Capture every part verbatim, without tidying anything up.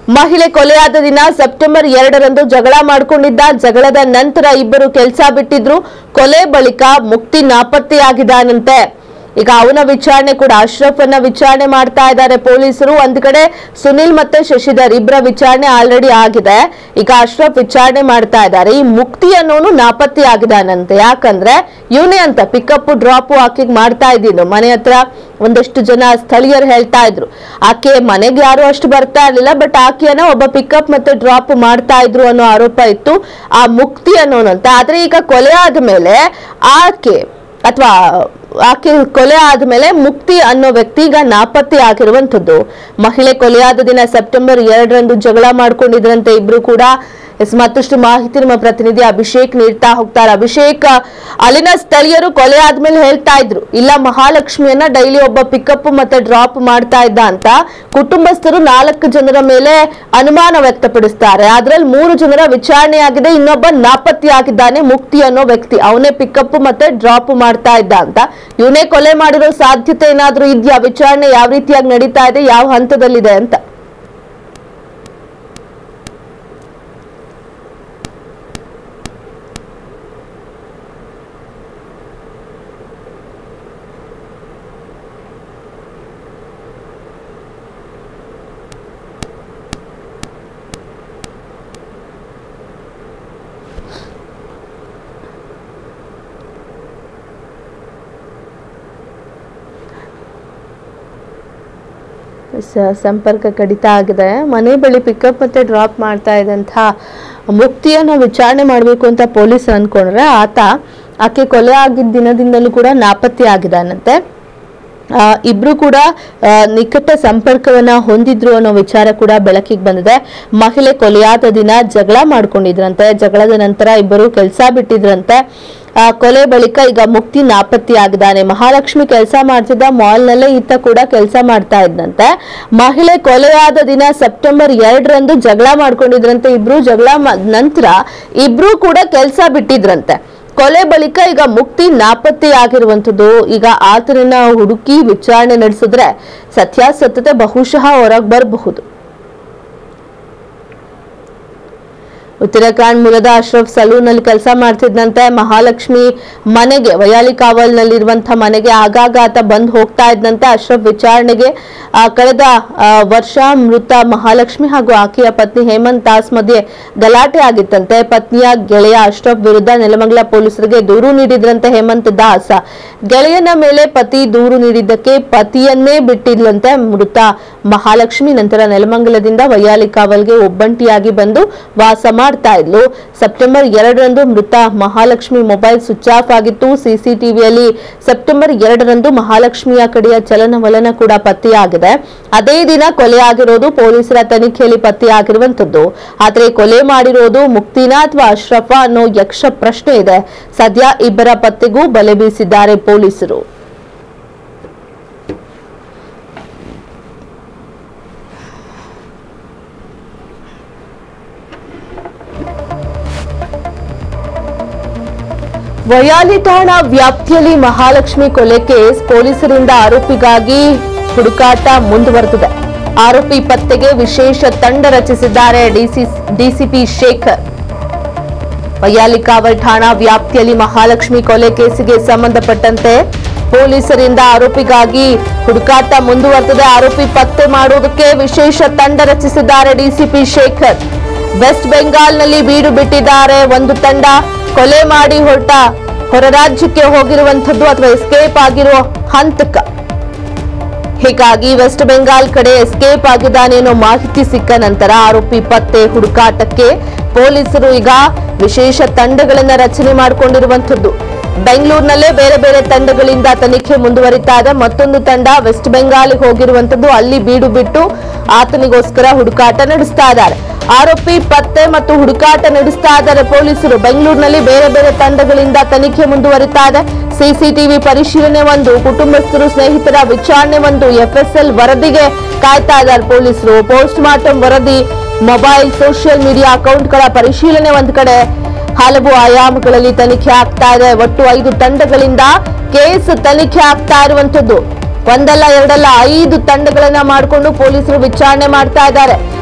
ಮಹಿಳೆ ಕೊಲೆಯಾದ ದಿನ ಸೆಪ್ಟೆಂಬರ್ ಎರಡರಂದು ಜಗಳ ಮಾಡಿಕೊಂಡಿದ್ದ. ಜಗಳದ ನಂತರ ಇಬ್ಬರು ಕೆಲಸ ಬಿಟ್ಟಿದ್ರು. ಕೊಲೆ ಬಳಿಕ ಮುಕ್ತಿ ನಾಪತ್ತೆಯಾಗಿದ್ದಾನಂತೆ. ಈಗ ಅವನ ವಿಚಾರಣೆ ಕೂಡ ಅಶ್ರಫ್ ಅನ್ನ ವಿಚಾರಣೆ ಮಾಡ್ತಾ ಇದ್ದಾರೆ ಪೊಲೀಸರು. ಒಂದ್ ಕಡೆ ಸುನಿಲ್ ಮತ್ತೆ ಶಶಿಧರ್ ಇಬ್ಬರ ವಿಚಾರಣೆ ಆಲ್ರೆಡಿ ಆಗಿದೆ. ಈಗ ಅಶ್ರಫ್ ವಿಚಾರಣೆ ಮಾಡ್ತಾ ಇದ್ದಾರೆ. ಈ ಮುಕ್ತಿ ಅನ್ನೋನು ನಾಪತ್ತೆ ಆಗಿದಾನಂತೆ. ಯಾಕಂದ್ರೆ ಇವನೇ ಅಂತ ಪಿಕಪ್ ಡ್ರಾಪ್ ಆಕೆಗೆ ಮಾಡ್ತಾ ಇದ್ದೀನಿ ಮನೆ ಹತ್ರ. ಒಂದಷ್ಟು ಜನ ಸ್ಥಳೀಯರು ಹೇಳ್ತಾ ಇದ್ರು ಆಕೆ ಮನೆಗೆ ಯಾರು ಅಷ್ಟು ಬರ್ತಾ ಇರ್ಲಿಲ್ಲ, ಬಟ್ ಆಕೆಯನ್ನ ಒಬ್ಬ ಪಿಕಪ್ ಮತ್ತೆ ಡ್ರಾಪ್ ಮಾಡ್ತಾ ಇದ್ರು ಅನ್ನೋ ಆರೋಪ ಇತ್ತು. ಆ ಮುಕ್ತಿ ಅನ್ನೋನಂತ. ಆದ್ರೆ ಈಗ ಕೊಲೆ ಆದ್ಮೇಲೆ ಆಕೆ ಅಥವಾ ಆಕೆ ಕೊಲೆ ಆದ್ಮೇಲೆ ಮುಕ್ತಿ ಅನ್ನೋ ವ್ಯಕ್ತಿ ಈಗ ನಾಪತ್ತೆ ಆಗಿರುವಂತದ್ದು. ಮಹಿಳೆ ಕೊಲೆಯಾದ ದಿನ ಸೆಪ್ಟೆಂಬರ್ ಎರಡರಂದು ಜಗಳ ಮಾಡ್ಕೊಂಡಿದ್ರಂತೆ ಇಬ್ರು ಕೂಡ. ಮತ್ತಷ್ಟು ಮಾಹಿತಿ ನಮ್ಮ ಪ್ರತಿನಿಧಿ ಅಭಿಷೇಕ್ ನೀಡ್ತಾ ಹೋಗ್ತಾರೆ. ಅಭಿಷೇಕ್, ಅಲ್ಲಿನ ಸ್ಥಳೀಯರು ಕೊಲೆ ಆದ್ಮೇಲೆ ಹೇಳ್ತಾ ಇದ್ರು ಇಲ್ಲ ಮಹಾಲಕ್ಷ್ಮಿಯನ್ನ ಡೈಲಿ ಒಬ್ಬ ಪಿಕಪ್ ಮತ್ತೆ ಡ್ರಾಪ್ ಮಾಡ್ತಾ ಇದ್ದ ಅಂತ. ಕುಟುಂಬಸ್ಥರು ನಾಲ್ಕು ಜನರ ಮೇಲೆ ಅನುಮಾನ ವ್ಯಕ್ತಪಡಿಸ್ತಾರೆ. ಅದ್ರಲ್ಲಿ ಮೂರು ಜನರ ವಿಚಾರಣೆ ಆಗಿದೆ. ಇನ್ನೊಬ್ಬ ನಾಪತ್ತೆ ಆಗಿದ್ದಾನೆ ಮುಕ್ತಿ ಅನ್ನೋ ವ್ಯಕ್ತಿ. ಅವನೇ ಪಿಕಪ್ ಮತ್ತೆ ಡ್ರಾಪ್ ಮಾಡ್ತಾ ಇದ್ದ ಅಂತ. ಇವನೇ ಕೊಲೆ ಮಾಡಿರೋ ಸಾಧ್ಯತೆ ಏನಾದ್ರೂ ಇದೆಯಾ? ವಿಚಾರಣೆ ಯಾವ ರೀತಿಯಾಗಿ ನಡೀತಾ ಇದೆ, ಯಾವ ಹಂತದಲ್ಲಿದೆ ಅಂತ? ಸಂಪರ್ಕ ಕಡಿತ ಆಗಿದೆ. ಮನೆ ಬಳಿ ಪಿಕಪ್ ಮತ್ತೆ ಡ್ರಾಪ್ ಮಾಡ್ತಾ ಇದ್ದಂಥ ಮುಕ್ತಿಯನ್ನ ವಿಚಾರಣೆ ಮಾಡಬೇಕು ಅಂತ ಪೊಲೀಸರು ಅನ್ಕೊಂಡ್ರೆ ಆತ ಆಕೆ ಕೊಲೆ ಆಗಿದ್ದ ದಿನದಿಂದಲೂ ಕೂಡ ನಾಪತ್ತೆ ಆಗಿದ್ದಾನಂತೆ. ಆ ಇಬ್ರು ಕೂಡ ನಿಕಟ ಸಂಪರ್ಕವನ್ನ ಹೊಂದಿದ್ರು ಅನ್ನೋ ವಿಚಾರ ಕೂಡ ಬೆಳಕಿಗೆ ಬಂದಿದೆ. ಮಹಿಳೆ ಕೊಲೆಯಾದ ದಿನ ಜಗಳ ಮಾಡ್ಕೊಂಡಿದ್ರಂತೆ. ಜಗಳದ ನಂತರ ಇಬ್ಬರು ಕೆಲಸ ಬಿಟ್ಟಿದ್ರಂತೆ. ಆ ಕೊಲೆ ಬಳಿಕ ಈಗ ಮುಕ್ತಿ ನಾಪತ್ತೆ ಆಗಿದ್ದಾನೆ. ಮಹಾಲಕ್ಷ್ಮಿ ಕೆಲಸ ಮಾಡ್ತಿದ್ದ ಮಾಲ್ ನಲ್ಲೇ ಈತ ಕೂಡ ಕೆಲಸ ಮಾಡ್ತಾ ಇದ್ದಂತೆ. ಮಹಿಳೆ ಕೊಲೆಯಾದ ದಿನ ಸೆಪ್ಟೆಂಬರ್ ಎರಡರಂದು ಜಗಳ ಮಾಡ್ಕೊಂಡಿದ್ರಂತೆ ಇಬ್ರು. ಜಗಳ ನಂತರ ಇಬ್ರು ಕೂಡ ಕೆಲಸ ಬಿಟ್ಟಿದ್ರಂತೆ. ಕೊಲೆ ಬಳಿಕ ಈಗ ಮುಕ್ತಿ ನಾಪತ್ತೆ ಆಗಿರುವಂತದ್ದು. ಈಗ ಆತನನ್ನ ಹುಡುಕಿ ವಿಚಾರಣೆ ನಡೆಸಿದ್ರೆ ಸತ್ಯಾಸತ್ಯತೆ ಬಹುಶಃ ಹೊರಗೆ ಬರಬಹುದು. ಉತ್ತರಾಖಂಡ್ ಮೂಲದ ಅಶ್ರಫ್ ಸಲೂನ್ ನಲ್ಲಿ ಕೆಲಸ ಮಾಡ್ತಿದ್ದಂತೆ. ಮಹಾಲಕ್ಷ್ಮಿ ಮನೆಗೆ ವಯಾಲಿ ಕಾವಲ್ನಲ್ಲಿರುವಂತಹ ಮನೆಗೆ ಆಗಾಗ ಆತ ಬಂದ್ ಹೋಗ್ತಾ ಇದ್ದಂತೆ. ಅಶ್ರಫ್ ವಿಚಾರಣೆಗೆ ಕಳೆದ ವರ್ಷ ಮೃತ ಮಹಾಲಕ್ಷ್ಮಿ ಹಾಗೂ ಆಕೆಯ ಪತ್ನಿ ಹೇಮಂತ್ ದಾಸ್ ಮಧ್ಯೆ ಗಲಾಟೆ ಆಗಿತ್ತಂತೆ. ಪತ್ನಿಯ ಗೆಳೆಯ ಅಶ್ರಫ್ ವಿರುದ್ಧ ನೆಲಮಂಗಲ ಪೊಲೀಸರಿಗೆ ದೂರು ನೀಡಿದ್ರಂತೆ ಹೇಮಂತ್ ದಾಸ್. ಗೆಳೆಯನ ಮೇಲೆ ಪತಿ ದೂರು ನೀಡಿದ್ದಕ್ಕೆ ಪತಿಯನ್ನೇ ಬಿಟ್ಟಿದ್ಲಂತೆ ಮೃತ ಮಹಾಲಕ್ಷ್ಮಿ. ನಂತರ ನೆಲಮಂಗಲದಿಂದ ವಯಾಲಿ ಕಾವಲ್ಗೆ ಒಬ್ಬಂಟಿಯಾಗಿ ಬಂದು ವಾಸ ಮಾಡ್ತಾ ಇದ್ಲು. ಸೆಪ್ಟೆಂಬರ್ ಎರಡರಂದು ಮೃತ ಮಹಾಲಕ್ಷ್ಮಿ ಮೊಬೈಲ್ ಸ್ವಿಚ್ ಆಫ್ ಆಗಿತ್ತು. ಸಿಸಿಟಿವಿಯಲ್ಲಿ ಸೆಪ್ಟೆಂಬರ್ ಎರಡರಂದು ಮಹಾಲಕ್ಷ್ಮಿಯ ಕಡೆಯ ಚಲನವಲನ ಕೂಡ ಪತ್ತೆಯಾಗಿದೆ. ಅದೇ ದಿನ ಕೊಲೆ ಆಗಿರೋದು ಪೊಲೀಸರ ತನಿಖೆಯಲ್ಲಿ ಪತ್ತೆಯಾಗಿರುವಂತದ್ದು. ಆದ್ರೆ ಕೊಲೆ ಮಾಡಿರೋದು ಮುಕ್ತಿನಾ ಅಥವಾ ಅಶ್ರಫ ಅನ್ನೋ ಯಕ್ಷ ಪ್ರಶ್ನೆ ಇದೆ. ಸದ್ಯ ಇಬ್ಬರ ಪತ್ತೆಗೂ ಬಲೆ ಬೀಸಿದ್ದಾರೆ ಪೊಲೀಸರು. ವಯಾಲಿ ಠಾಣಾ ವ್ಯಾಪ್ತಿಯಲ್ಲಿ ಮಹಾಲಕ್ಷ್ಮಿ ಕೊಲೆ ಕೇಸ್. ಪೊಲೀಸರಿಂದ ಆರೋಪಿಗಾಗಿ ಹುಡುಕಾಟ ಮುಂದುವರೆದಿದೆ. ಆರೋಪಿ ಪತ್ತೆಗೆ ವಿಶೇಷ ತಂಡ ರಚಿಸಿದ್ದಾರೆ ಡಿಸಿಪಿ ಶೇಖರ್. ವಯಾಲಿ ಕಾವಲ್ ಠಾಣಾ ವ್ಯಾಪ್ತಿಯಲ್ಲಿ ಮಹಾಲಕ್ಷ್ಮಿ ಕೊಲೆ ಕೇಸಿಗೆ ಸಂಬಂಧಪಟ್ಟಂತೆ ಪೊಲೀಸರಿಂದ ಆರೋಪಿಗಾಗಿ ಹುಡುಕಾಟ ಮುಂದುವರೆದಿದೆ. ಆರೋಪಿ ಪತ್ತೆ ಮಾಡುವುದಕ್ಕೆ ವಿಶೇಷ ತಂಡ ರಚಿಸಿದ್ದಾರೆ ಡಿಸಿಪಿ ಶೇಖರ್. ವೆಸ್ಟ್ ಬೆಂಗಾಲ್ನಲ್ಲಿ ಬೀಡು ಬಿಟ್ಟಿದ್ದಾರೆ ಒಂದು ತಂಡ. ಕೊಲೆ ಮಾಡಿ ಹೊರಟ ಹೊರ ರಾಜ್ಯಕ್ಕೆ ಹೋಗಿರುವಂತದ್ದು ಅಥವಾ ಎಸ್ಕೇಪ್ ಆಗಿರೋ ಹಂತಕ. ಹೀಗಾಗಿ ವೆಸ್ಟ್ ಬೆಂಗಾಲ್ ಕಡೆ ಎಸ್ಕೇಪ್ ಆಗಿದ್ದಾನೆ ಅನ್ನೋ ಮಾಹಿತಿ ಸಿಕ್ಕ ನಂತರ ಆರೋಪಿ ಪತ್ತೆ ಹುಡುಕಾಟಕ್ಕೆ ಪೊಲೀಸರು ಈಗ ವಿಶೇಷ ತಂಡಗಳನ್ನ ರಚನೆ ಮಾಡಿಕೊಂಡಿರುವಂತದ್ದು. ಬೆಂಗಳೂರಿನಲ್ಲೇ ಬೇರೆ ಬೇರೆ ತಂಡಗಳಿಂದ ತನಿಖೆ ಮುಂದುವರಿತಾ ಇದೆ. ಮತ್ತೊಂದು ತಂಡ ವೆಸ್ಟ್ ಬೆಂಗಾಲ್ಗೆ ಹೋಗಿರುವಂತದ್ದು. ಅಲ್ಲಿ ಬೀಡು ಬಿಟ್ಟು ಆತನಿಗೋಸ್ಕರ ಹುಡುಕಾಟ ನಡೆಸ್ತಾ ಇದ್ದಾರೆ. ಆರೋಪಿ ಪತ್ತೆ ಮತ್ತು ಹುಡುಕಾಟ ನಡೆಸ್ತಾ ಇದ್ದಾರೆ ಪೊಲೀಸರು. ಬೆಂಗಳೂರಿನಲ್ಲಿ ಬೇರೆ ಬೇರೆ ತಂಡಗಳಿಂದ ತನಿಖೆ ಮುಂದುವರಿತಾ ಇದೆ. ಸಿಸಿಟಿವಿ ಪರಿಶೀಲನೆ ಒಂದು, ಕುಟುಂಬಸ್ಥರು ಸ್ನೇಹಿತರ ವಿಚಾರಣೆ ಒಂದು, ಎಫ್ಎಸ್ಎಲ್ ವರದಿಗೆ ಕಾಯ್ತಾ ಇದ್ದಾರೆ ಪೊಲೀಸರು. ಪೋಸ್ಟ್ ಮಾರ್ಟಮ್ ವರದಿ, ಮೊಬೈಲ್ ಸೋಷಿಯಲ್ ಮೀಡಿಯಾ ಅಕೌಂಟ್ಗಳ ಪರಿಶೀಲನೆ ಒಂದ್ ಕಡೆ. ಹಲವು ಆಯಾಮಗಳಲ್ಲಿ ತನಿಖೆ ಆಗ್ತಾ ಇದೆ. ಒಟ್ಟು ಐದು ತಂಡಗಳಿಂದ ಕೇಸ್ ತನಿಖೆ ಆಗ್ತಾ ಇರುವಂತದ್ದು. ಒಂದಲ್ಲ ಎರಡಲ್ಲ ಐದು ತಂಡಗಳನ್ನ ಮಾಡಿಕೊಂಡು ಪೊಲೀಸರು ವಿಚಾರಣೆ ಮಾಡ್ತಾ ಇದ್ದಾರೆ.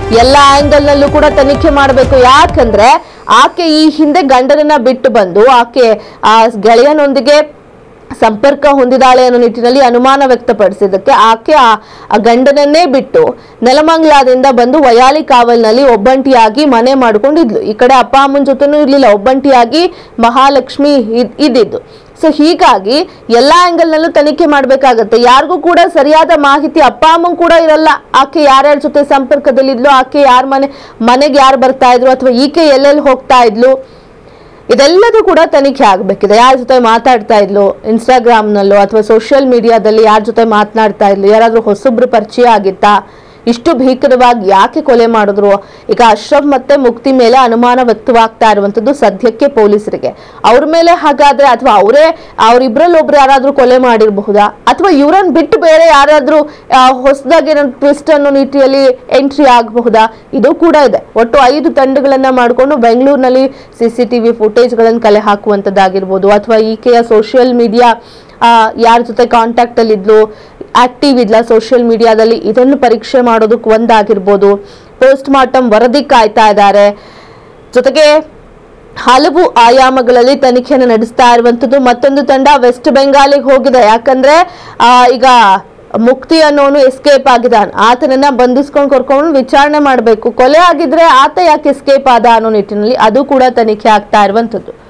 ಎಲ್ಲ ಆಂಗಲ್ ನಲ್ಲೂ ಕೂಡ ತನಿಖೆ ಮಾಡಬೇಕು. ಯಾಕಂದ್ರೆ ಆಕೆ ಈ ಹಿಂದೆ ಗಂಡನನ್ನ ಬಿಟ್ಟು ಬಂದು ಆಕೆ ಆ ಗೆಳೆಯನೊಂದಿಗೆ ಸಂಪರ್ಕ ಹೊಂದಿದಾಳೆ ಅನ್ನೋ ನಿಟ್ಟಿನಲ್ಲಿ ಅನುಮಾನ ವ್ಯಕ್ತಪಡಿಸಿದ್ದಕ್ಕೆ ಆಕೆ ಆ ಗಂಡನನ್ನೇ ಬಿಟ್ಟು ನೆಲಮಂಗಲದಿಂದ ಬಂದು ವಯಾಲಿ ಕಾವಲ್ನಲ್ಲಿ ಒಬ್ಬಂಟಿಯಾಗಿ ಮನೆ ಮಾಡ್ಕೊಂಡಿದ್ಲು. ಈ ಕಡೆ ಅಪ್ಪ ಅಮ್ಮನ ಜೊತೆನೂ ಇರ್ಲಿಲ್ಲ, ಒಬ್ಬಂಟಿಯಾಗಿ ಮಹಾಲಕ್ಷ್ಮಿ ಇದ್ದಿದ್ದು. ಸೊ ಹೀಗಾಗಿ ಎಲ್ಲಾ ಆಂಗಲ್ ನಲ್ಲೂ ತನಿಖೆ ಮಾಡ್ಬೇಕಾಗತ್ತೆ. ಯಾರಿಗೂ ಕೂಡ ಸರಿಯಾದ ಮಾಹಿತಿ ಅಪ್ಪ ಅಮ್ಮಂಗ್ ಕೂಡ ಇರಲ್ಲ, ಆಕೆ ಯಾರ್ಯಾರ ಜೊತೆ ಸಂಪರ್ಕದಲ್ಲಿದ್ಲು, ಆಕೆ ಯಾರ ಮನೆ ಮನೆಗೆ ಯಾರು ಬರ್ತಾ ಇದ್ರು, ಅಥವಾ ಈಕೆ ಎಲ್ಲೆಲ್ಲಿ ಹೋಗ್ತಾ ಇದ್ಲು, ಇದೆಲ್ಲದೂ ಕೂಡ ತನಿಖೆ ಆಗ್ಬೇಕಿದೆ. ಯಾರ ಜೊತೆ ಮಾತಾಡ್ತಾ ಇದ್ಲು, ಇನ್ಸ್ಟಾಗ್ರಾಮ್ ನಲ್ಲೋ ಅಥವಾ ಸೋಷಿಯಲ್ ಮೀಡಿಯಾದಲ್ಲಿ ಯಾರ ಜೊತೆ ಮಾತನಾಡ್ತಾ ಇದ್ಲು, ಯಾರಾದ್ರೂ ಹೊಸಬ್ರು ಪರಿಚಯ ಆಗಿತ್ತಾ, ಇಷ್ಟು ಭೀಕರವಾಗಿ ಯಾಕೆ ಕೊಲೆ ಮಾಡಿದ್ರು. ಈಗ ಅಶ್ರಫ್ ಮತ್ತೆ ಮುಕ್ತಿ ಮೇಲೆ ಅನುಮಾನ ವ್ಯಕ್ತವಾಗ್ತಾ ಇರುವಂತದ್ದು ಸದ್ಯಕ್ಕೆ ಪೊಲೀಸರಿಗೆ. ಅವ್ರ ಮೇಲೆ ಹಾಗಾದ್ರೆ ಅಥವಾ ಅವರೇ ಅವ್ರಿಬ್ರಲ್ಲಿ ಒಬ್ರು ಯಾರಾದ್ರೂ ಕೊಲೆ ಮಾಡಿರಬಹುದಾ, ಅಥವಾ ಇವರನ್ನ ಬಿಟ್ಟು ಬೇರೆ ಯಾರಾದ್ರೂ ಹೊಸದಾಗಿ ಟ್ವಿಸ್ಟ್ ಅನ್ನೋ ನೀತಿಯಲ್ಲಿ ಎಂಟ್ರಿ ಆಗಬಹುದಾ, ಇದು ಕೂಡ ಇದೆ. ಒಟ್ಟು ಐದು ತಂಡಗಳನ್ನ ಮಾಡಿಕೊಂಡು ಬೆಂಗಳೂರಿನಲ್ಲಿ ಸಿಸಿಟಿವಿ ಫುಟೇಜ್ ಗಳನ್ನು ಕಲೆ ಹಾಕುವಂತದ್ದಾಗಿರ್ಬೋದು, ಅಥವಾ ಈಕೆಯ ಸೋಷಿಯಲ್ ಮೀಡಿಯಾ ಯಾರ ಜೊತೆ ಕಾಂಟ್ಯಾಕ್ಟ್ ಅಲ್ಲಿ ಇದ್ಲು, ಆಕ್ಟಿವ್ ಇದ್ಲ ಸೋಷಿಯಲ್ ಮೀಡಿಯಾದಲ್ಲಿ, ಇದನ್ನು ಪರೀಕ್ಷೆ ಮಾಡೋದಕ್ಕೆ ಒಂದಾಗಿರ್ಬೋದು. ಪೋಸ್ಟ್ ಮಾರ್ಟಮ್ ವರದಿ ಕಾಯ್ತಾ ಇದ್ದಾರೆ. ಜೊತೆಗೆ ಹಲವು ಆಯಾಮಗಳಲ್ಲಿ ತನಿಖೆಯನ್ನು ನಡೆಸ್ತಾ ಇರುವಂತದ್ದು. ಮತ್ತೊಂದು ತಂಡ ವೆಸ್ಟ್ ಬೆಂಗಾಲಿಗೆ ಹೋಗಿದೆ. ಯಾಕಂದ್ರೆ ಆ ಈಗ ಮುಕ್ತಿ ಅನ್ನೋನು ಎಸ್ಕೇಪ್ ಆಗಿದ್ದಾನೆ, ಆತನನ್ನ ಬಂಧಿಸ್ಕೊಂಡು ಕರ್ಕೊಂಡು ವಿಚಾರಣೆ ಮಾಡಬೇಕು. ಕೊಲೆ ಆಗಿದ್ರೆ ಆತ ಯಾಕೆ ಎಸ್ಕೇಪ್ ಆದ ಅನ್ನೋ ನಿಟ್ಟಿನಲ್ಲಿ ಅದು ಕೂಡ ತನಿಖೆ ಆಗ್ತಾ ಇರುವಂತದ್ದು.